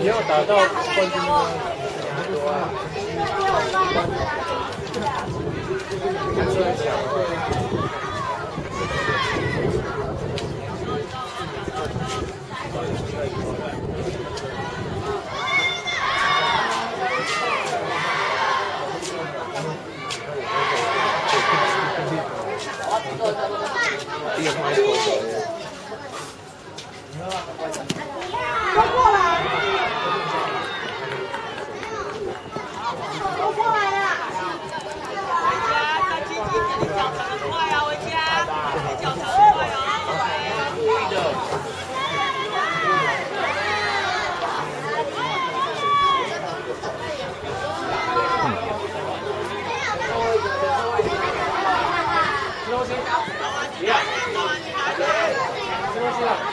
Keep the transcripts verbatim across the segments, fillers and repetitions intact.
你要打到冠军吗？很多啊。还是很小。第一个拍头。 都过来，都过来了。回家，再积极点，你脚程很快啊！回家，你脚程很快啊！故意的。吃东西。别。吃东西了。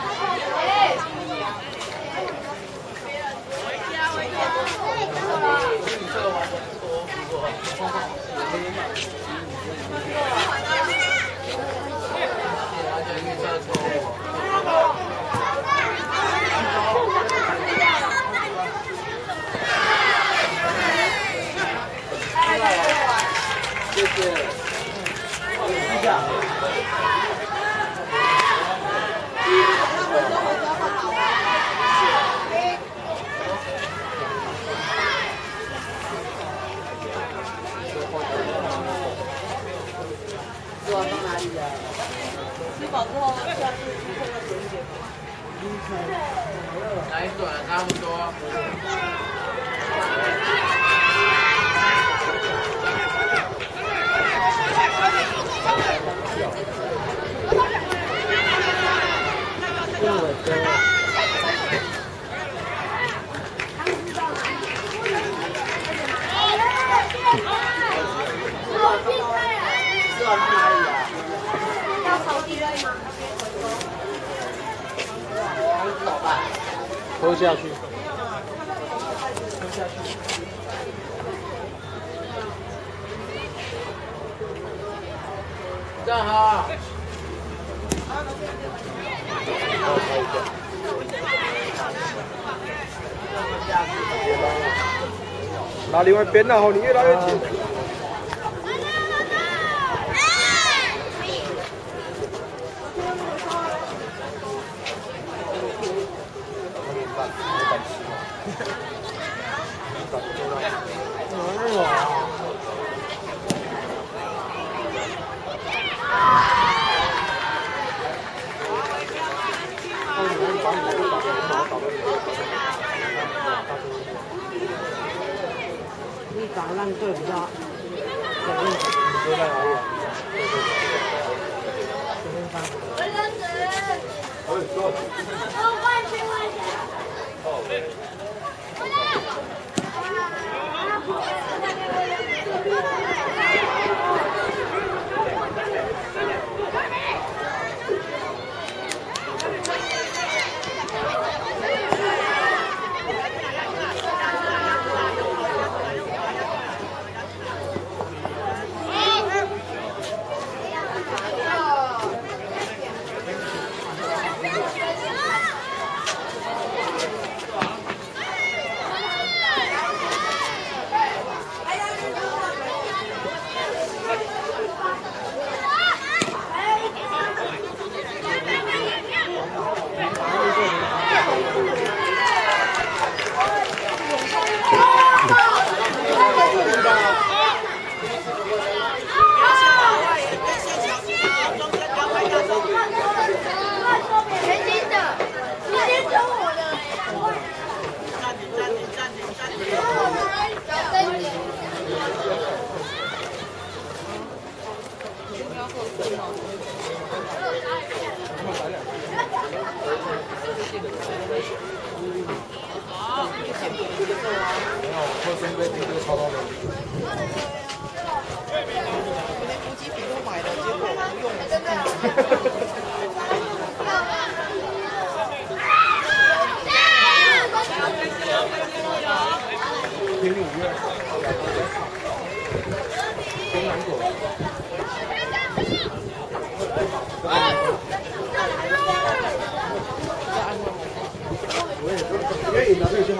谢谢。一下。吃完到哪里呀？吃饱之后下去去碰个甜点。哪一种啊？差不多。 吃完去哪里啊？要抽地位吗？走吧。喝下去。喝下去。站好。拉另外一边，然后你越拉越紧。 你打烂队比较肯定。你说在哪里啊？前面三。我认识。我也说。哦，万千万千。哦。过来。 喝生杯这个超高的。昨天夫妻饼都买了，结果不用了。真的。平五月。中南果。我也，因为饮料可以先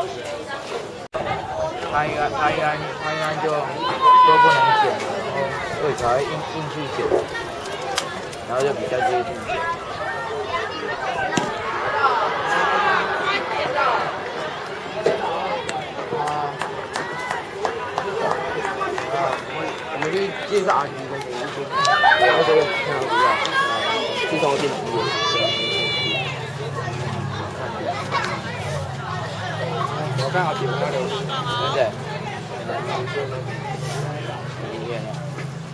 他应该他应该他应该就都不能剪了，然后所以才会硬硬去剪，然后就比较接近。 我们去介绍阿迪跟谁一起？然后这个看到不要，介绍电梯。我看好几个那里， 对不对？里面呢？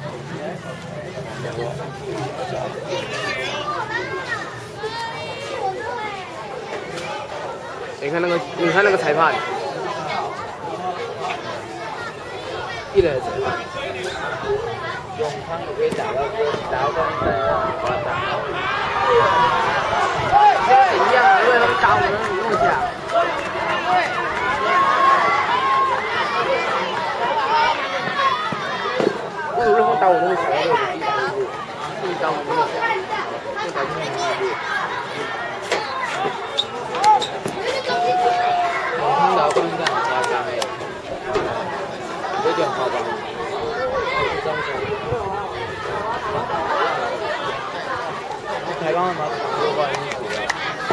你看那个，你看那个裁判，一人的裁判， 永康也可以打到打到跟呃华打。 现在一样，因为他们打我们那么下。为什么他打我那么小？因为我自己打不过，自己打我那么小，就打不过。 通常观战很夸张诶，有点夸张。台湾的马多关因素的。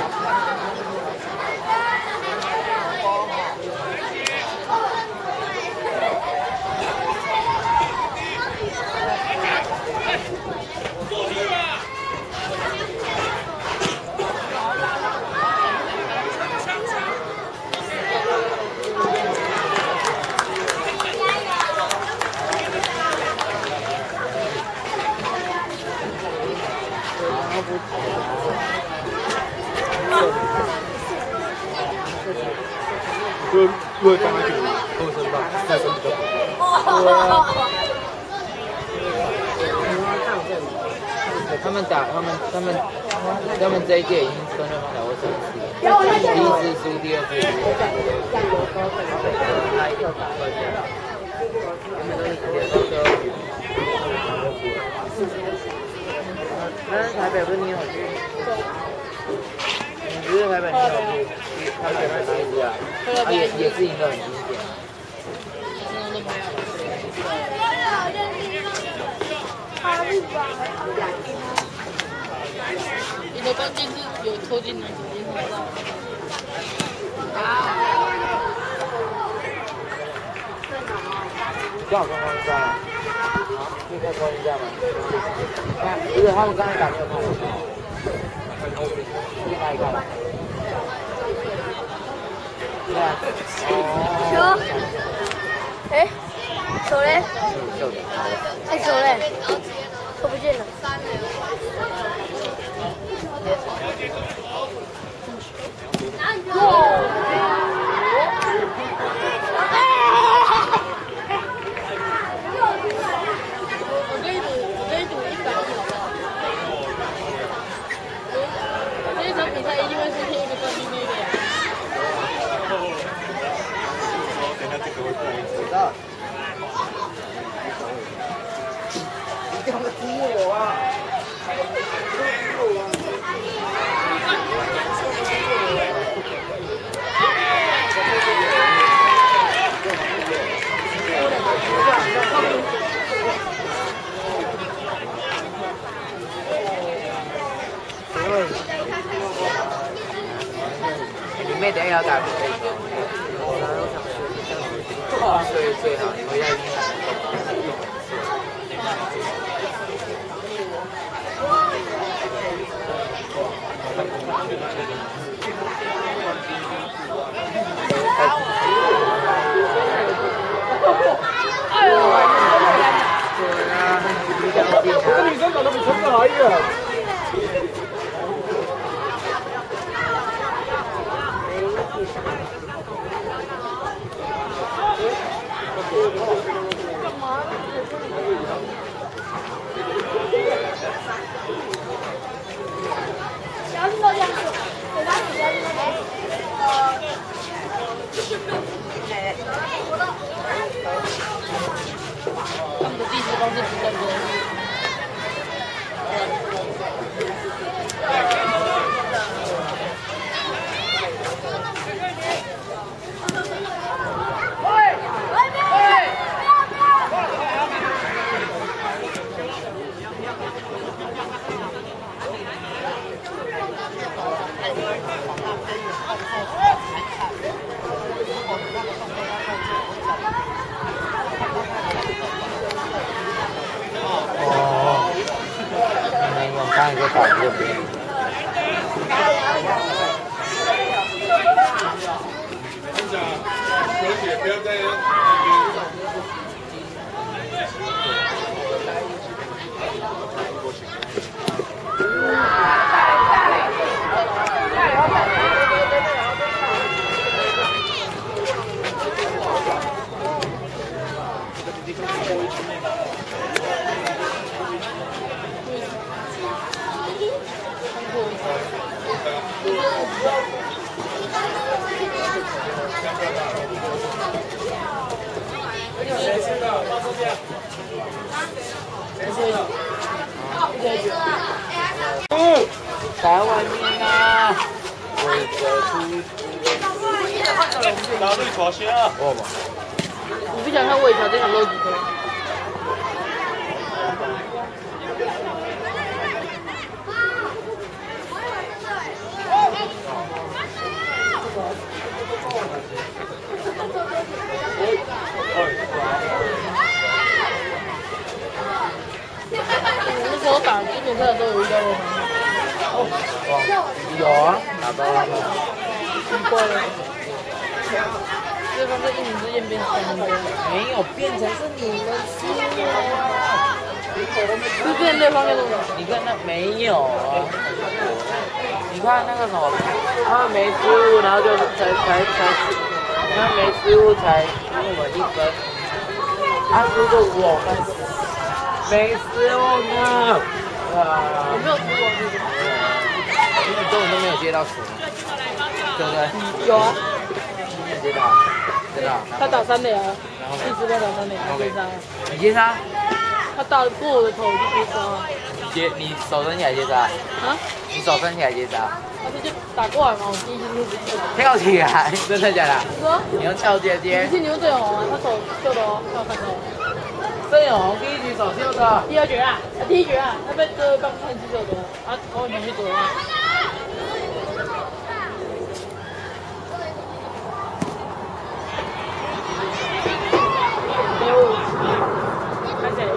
就如果放下去，后身吧，再身比较好。 他们打他们他们他们这一届已经跟对方打过三次，第一次输，第二次输。 但是台北不是你有去？ 你不是台北你有去？台北那一支啊，他也也是赢得很经典。 你的关键是有抽进来，已经看到。 刚好刚刚在啊，可以再关一下吗？看，不是他们刚才打没有看我，去哪里看了？对啊。 球，哎，球嘞？ 秀的， 哎，球嘞？球不见了。 我跟你赌，我跟你赌一百好不好？这一场比赛一定会是天一个冠军那个。 等下这个会过一次。 知道。 你这样子激我啊！ 你妹等一下要打比赛，所以最好你回家已经喊了。 哎呦！ 对啊，你想进这啊？ 女生长得比陈子豪一点。 小心都这样子，给他比较那个。 他们的地址方式比较多。 不要再。 在外面啊，为着出。 哪里抓虾？哦嘛。 你不想看魏桥这场漏几颗？那时候打基本赛都有遇到过他。 有啊，打到了。 很怪了。对方在一年之间变三分， 没有变成是你们输了。 是变对方那种。 你看那没有啊？你看那个什么，他们没失误，然后就才才才，他们没失误才输我们一分。他输过我们，没失误呢。 我没有输过，是不是？ 因为根本都没有接到球，对不对？ 有啊。 没有接到，接到。 他打三垒啊，四十分打三垒，他接杀。 你接杀？ 他打过我的头，我就接杀。 接你手伸起来接杀？ 啊？ 你手伸起来接杀？ 他不就打过来嘛，我第一次是跳起来，真的假的？ 是啊。 你用跳接接？ 你是牛队红啊，他手秀的哦，他有看到。 郑永红第一局手秀的。 第二局啊，啊第一局啊，他被这刚看是秀的，啊，我全去躲啊。没有，看谁？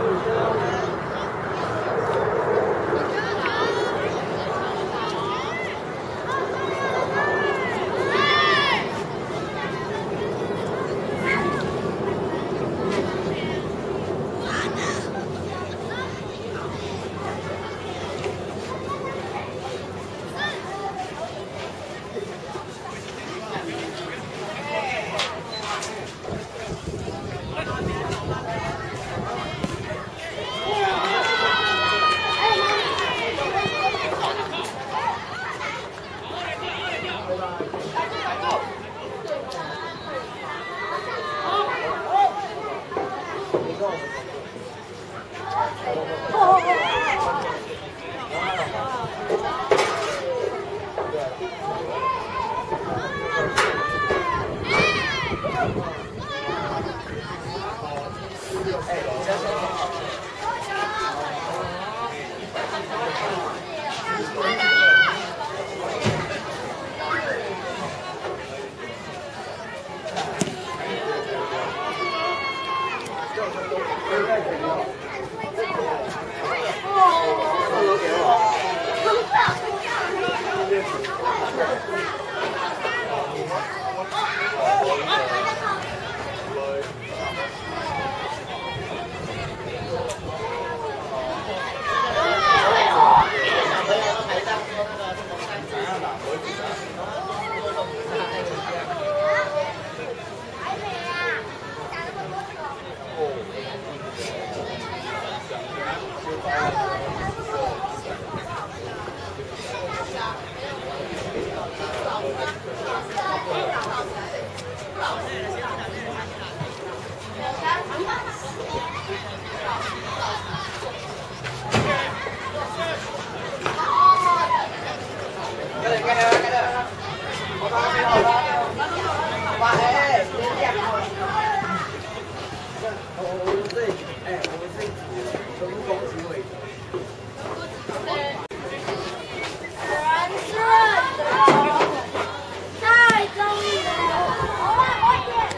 太中意了！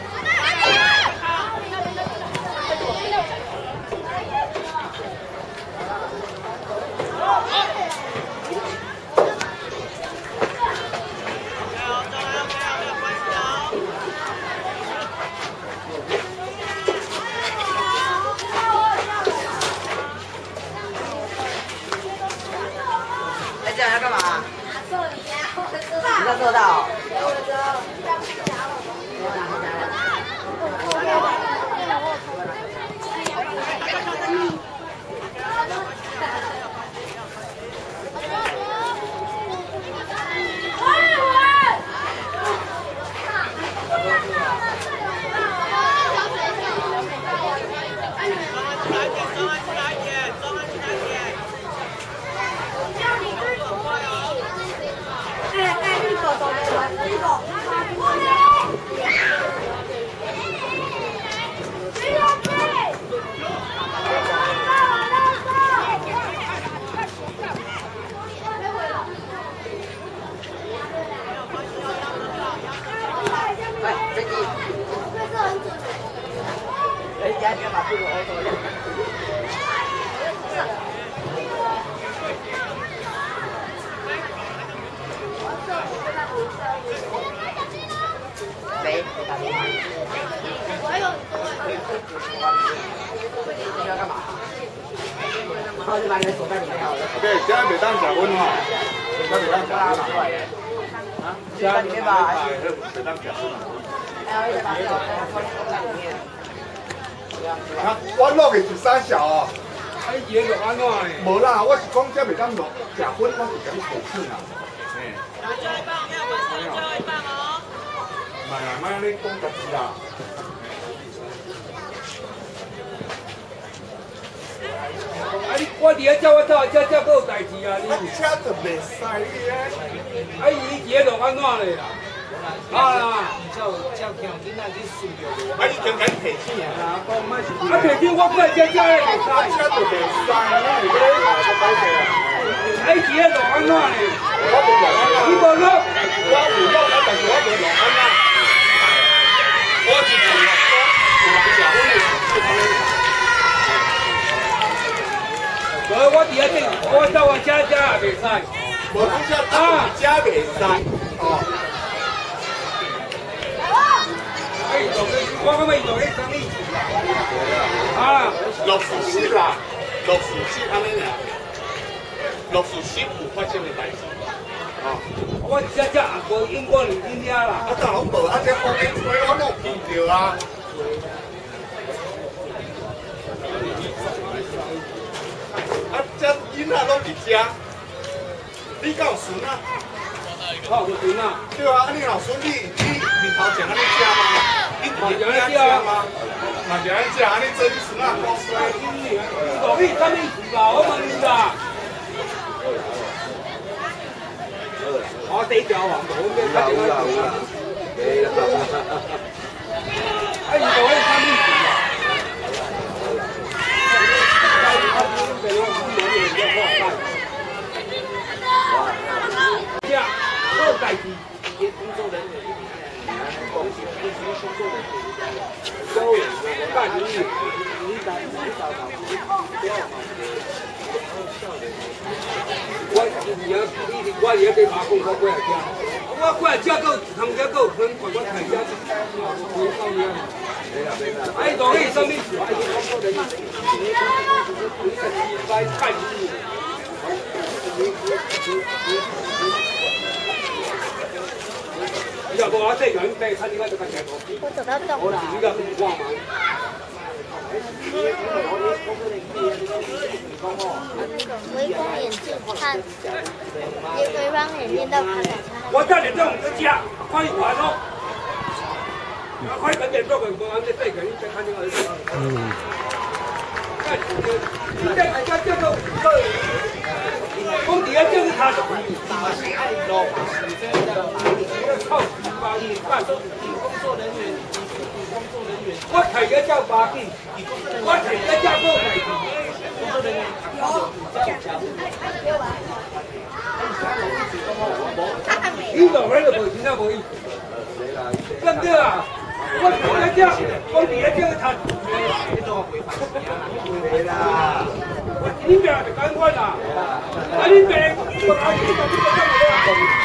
做到。谁？你要干嘛？然后就把你锁在里面好了。 对，现在袂当食温哈，现在袂当食温哈。 啊？现在里面吧？ 袂当食温。 还有一个把手放在里面。 啊，我落的是三小哦。 啊，你盐落安怎呢？ 无啦，我是讲这袂当落食粉，我是甲你提醒啦。嘿。 最后一棒，没有关系，最后一棒哦。 唔系啊，莫安尼讲家己啦。 啊，你我伫遐叫我走，这这有代志啊！你。 啊，车就袂使你咧。 啊，伊盐落安怎嘞啦？啊啦！ 叫叫强囡仔去输着。 啊，你先甲提醒啊，讲莫是。 啊，提醒我过来这这咧，袂使。 车就袂使，我係咧就歹勢啊。 啊，伊盐落安怎嘞？ 我冇落安啦。 你無落？ 我有落啊，但是我冇落安啦。我是做落做人食，我冇做安尼。 所以我伫遐顶，我走我家家也袂使。 无讲遮啊，遮袂使哦。 哎，做个我感觉伊做个生意啊， 六十四啦，六十四安尼尔，六十四有發生嘅代志。哦， 我遮遮也無因果你真遐啦。 啊，當然無，啊，這風景吹我冇見到啊。啊，這囡仔攏佇遮，你敢有孫啊？ 好，有孫啊。 對啊，啊你老孫你你面頭前安尼食嗎？你嘛是安尼食嗎？嘛是安尼食，安尼做你孫啊好衰。 你講你啥物事啊？我問你啦。我地條黃冇咩乜嘢啦。啊，你講你啥物事啊？呀，好代志，工作人员，工作人员，有干人员，你打你打打，不要嘛。我以前我以前俾打工，我過嚟家，我過嚟家個同一個分管我睇家，我到嘢。哎，當你身邊住，哎，工作人員，你係應該看住。你又冇話即係養病，睇點解就咁嘅？ 我走到動啦。 而家唔掛嘛？ 微光眼镜看，微光眼镜到看我叫你到我們家，快啲玩咯！快緊啲捉佢，我啱先即係佢即係看見我哋。嗯。即係即係即係個工地一張卡就可以。靠幾百億辦工作人員，工作人員。我睇嘅叫八億，我睇嘅叫六百億。工作人員。呢度喺度做錢都冇意思。真嘅啊！我睇嘅叫工地一張卡。你邊就趕快啦！啊你邊我睇你就你就得啦。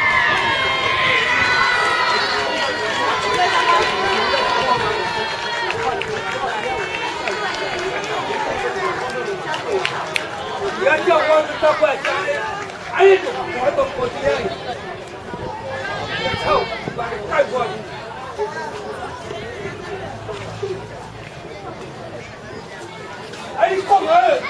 而家叫我到過嚟家咧，哎，就我到過去咧。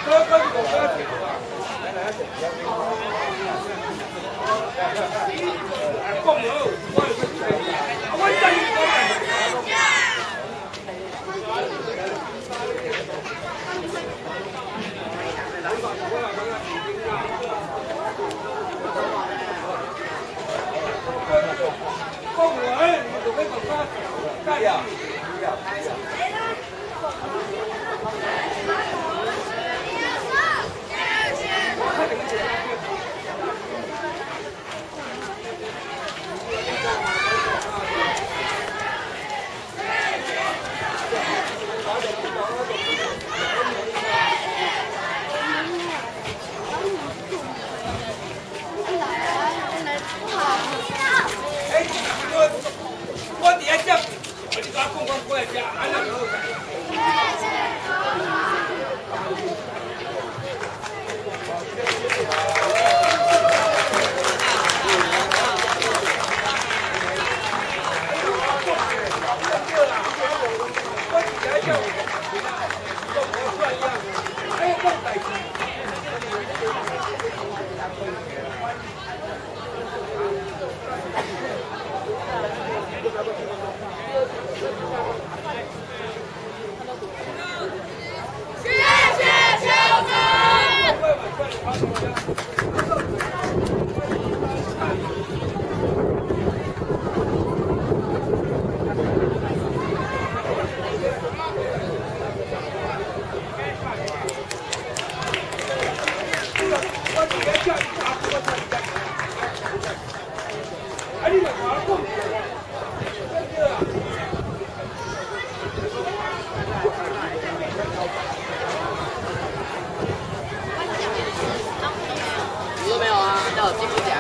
我底下接，我就把空光过来接，俺两个。 你说没有啊？叫我进去。